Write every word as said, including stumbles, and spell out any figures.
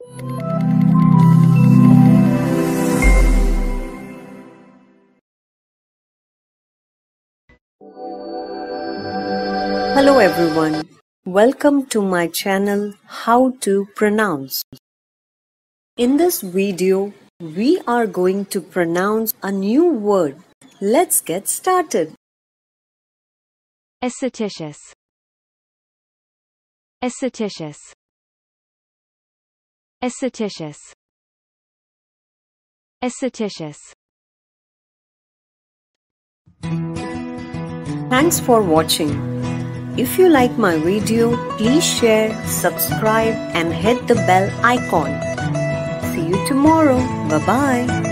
Hello everyone, welcome to my channel How to Pronounce. In this video, we are going to pronounce a new word. Let's get started. Ascititious. Ascititious. Ascititious. Ascititious. Thanks for watching. If you like my video, please share, subscribe and hit the bell icon. See you tomorrow. Bye-bye.